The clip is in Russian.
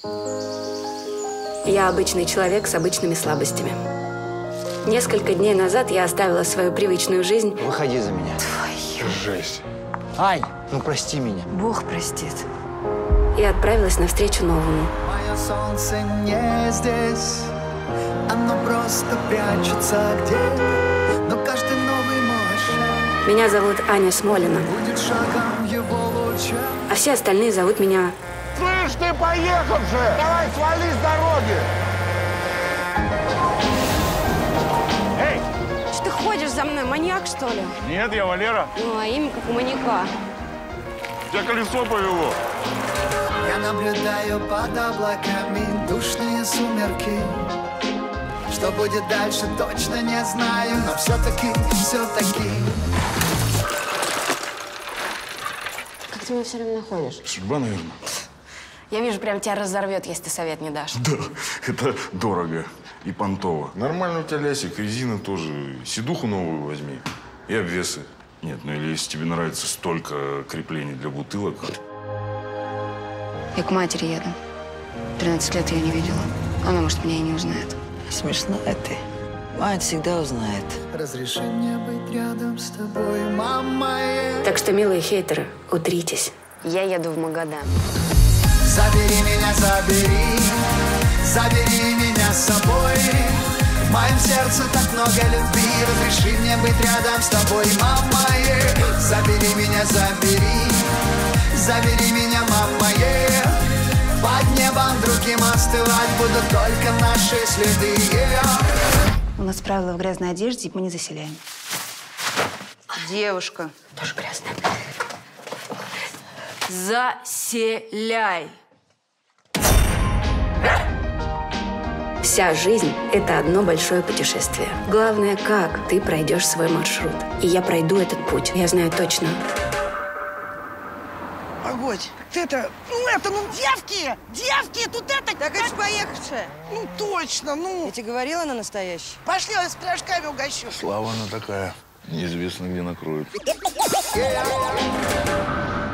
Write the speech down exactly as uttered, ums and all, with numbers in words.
Я обычный человек с обычными слабостями. Несколько дней назад я оставила свою привычную жизнь. Выходи за меня. Твою жесть. Ань, ну прости меня. Бог простит. И отправилась навстречу новому. Мое солнце не здесь, оно просто прячется где-то, но каждый новый мой шаг Меня зовут Аня Смолина, будет шагом его луча. а все остальные зовут меня... Слышь, ты поехавшая! Давай, свали с дороги! Эй! Что ты ходишь за мной, маньяк, что ли? Нет, я Валера. Ну, а имя как у маньяка. Тебя колесо повело. Я наблюдаю под облаками душные сумерки. Что будет дальше, точно не знаю, но все-таки, все-таки. Как ты меня все время находишь? Судьба, наверное. Я вижу, прям тебя разорвет, если ты совет не дашь. Да, это дорого и понтово. Нормально у тебя лясик, резина тоже. Седуху новую возьми и обвесы. Нет, ну или если тебе нравится столько креплений для бутылок. Я к матери еду. тринадцать лет ее не видела. Она, может, меня и не узнает. Смешная ты. Мать всегда узнает. Разреши мне быть рядом с тобой, мама. Так что, милые хейтеры, утритесь. Я еду в Магадан. Забери меня, забери, забери меня с собой. В моем сердце так много любви, разреши мне быть рядом с тобой, мама. Забери меня, забери, забери меня, мама. Под небом другим остывать будут только наши следы. У нас правило в грязной одежде, мы не заселяем. Девушка. Тоже грязная. Заселяй. Вся жизнь – это одно большое путешествие. Главное, как ты пройдешь свой маршрут. И я пройду этот путь. Я знаю точно. Погодь, ты это, ну это, ну девки, девки, тут это... Так это ж поехавшая. Ну точно, ну. Я тебе говорила, она настоящая. Пошли, я с пирожками угощу. Слава она такая. Неизвестно, где накроют. Yeah.